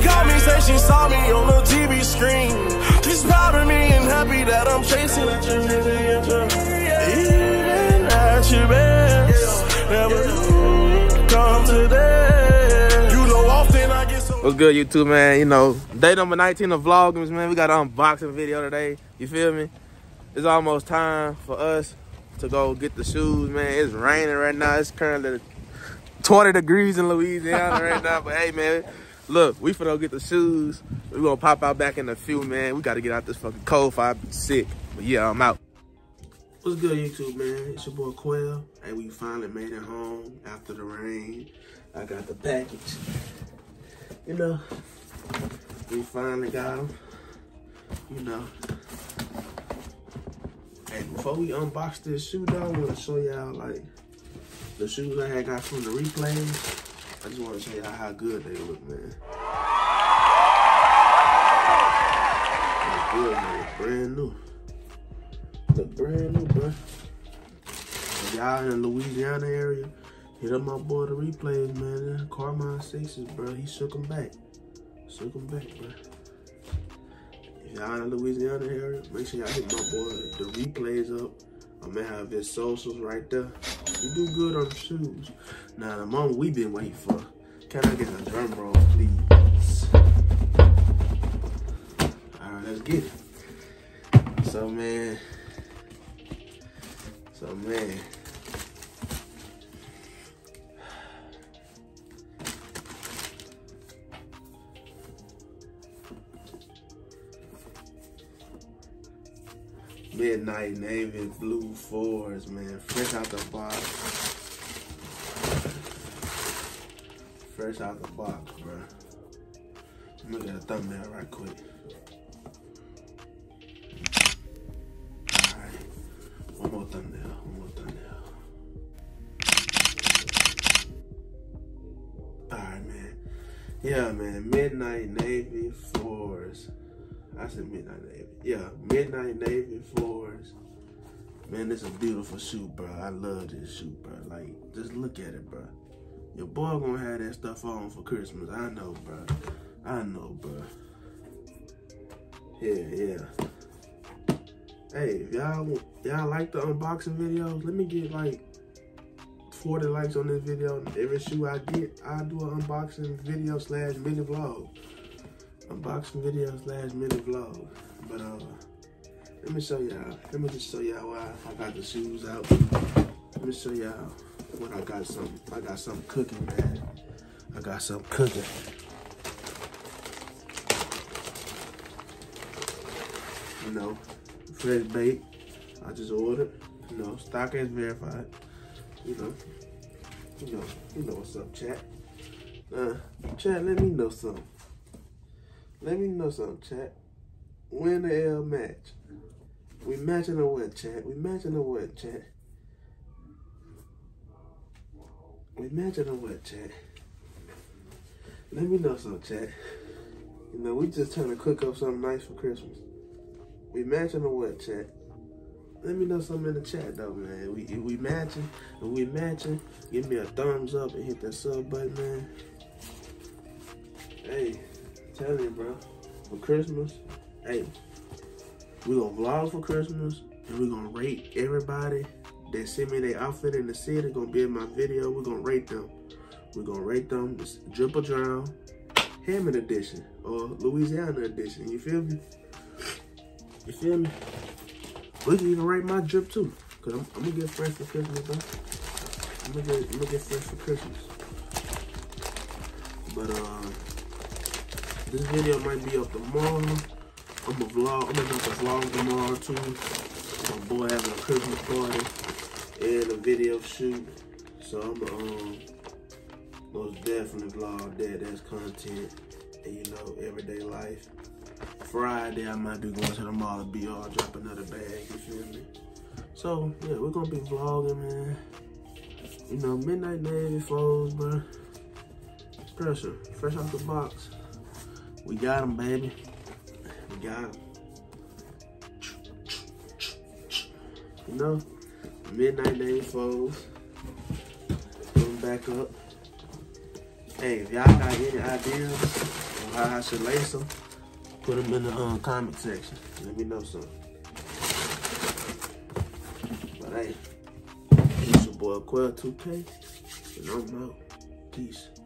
called me, say she saw me on the TV screen. She's proud of me and happy that I'm chasing a nigga. Even at your best, never come today. You know, often I get so. What's good, YouTube, man? You know, day number 19 of Vlogmas, man. We got an unboxing video today. You feel me? It's almost time for us to go get the shoes, man. It's raining right now. It's currently 20 degrees in Louisiana right now. But hey, man, look, we finna go get the shoes. We gonna pop out back in a few, man. We gotta get out this fucking cold fire. I be sick. But yeah, I'm out. What's good, YouTube, man? It's your boy Quell. Hey, we finally made it home after the rain. I got the package. You know, we finally got them. You know. Hey, before we unbox this shoe, though, I want to show y'all, like, the shoes I had got from the replays. I just want to show y'all how good they look, man. Look good, man. Brand new. Look brand new, bro. If y'all in the Louisiana area, hit up my boy the replays, man. Carmine 6s, bro. He shook them back. Shook them back, bro. If y'all in the Louisiana area, make sure y'all hit my boy the replays up. I'm gonna have his socials right there. You do good on the shoes. Now, the moment we been waiting for, can I get a drum roll, please? All right, let's get it. So, man. Midnight Navy Blue 4s, man. Fresh out the box. Fresh out the box, bro. I'm gonna get a thumbnail right quick. Alright. One more thumbnail. Alright, man. Yeah, man. Midnight Navy 4s. I said Midnight Navy. Yeah, Midnight Navy 4s. Man, this is a beautiful shoe, bro. I love this shoe, bro. Like, just look at it, bro. Your boy gonna have that stuff on for Christmas. I know, bro. I know, bro. Yeah. Hey, if y'all like the unboxing videos, let me get like 40 likes on this video. Every shoe I get, I do an unboxing video / mini vlog. Unboxing video / mini vlog. But let me show y'all. Let me just show y'all why I got the shoes out. Let me show y'all what I got. I got something cooking, man. I got something cooking. You know, fresh bait. I just ordered. You know, stock is verified. You know what's up, chat. Chat, let me know something. Let me know something, chat. When the L match? We matching or what, chat? We matching or what, chat? We matching or what, chat? Let me know something, chat. You know, we just trying to cook up something nice for Christmas. We matching or what, chat? Let me know something in the chat, though, man. If we matching, give me a thumbs up and hit that sub button, man. Hey. Tell you, bro, for Christmas, hey, we gonna vlog for Christmas, and we gonna rate everybody that send me their outfit in the city. Gonna be in my video. We're gonna rate them. We're gonna rate them. This Drip or Drown, Hammond edition, or Louisiana edition. You feel me? You feel me? We can even rate my drip too, cause I'm gonna get fresh for Christmas, bro. I'm gonna get fresh for Christmas. But this video might be up tomorrow. I'm gonna drop the vlog tomorrow too. My boy having a Christmas party and a video shoot. So I'm gonna most definitely vlog that. That's content. And you know, everyday life. Friday I might be going to the mall and BR, drop another bag, you feel me? So yeah, we're gonna be vlogging, man. You know, Midnight Navy 4s, bro. Pressure, fresh out the box. We got them, baby. We got them. You know, Midnight Navy 4s. Put them back up. Hey, if y'all got any ideas on how I should lace them, put them in the comment section. Let me know something. But hey, it's your boy Quell 2K, and I'm out. Peace.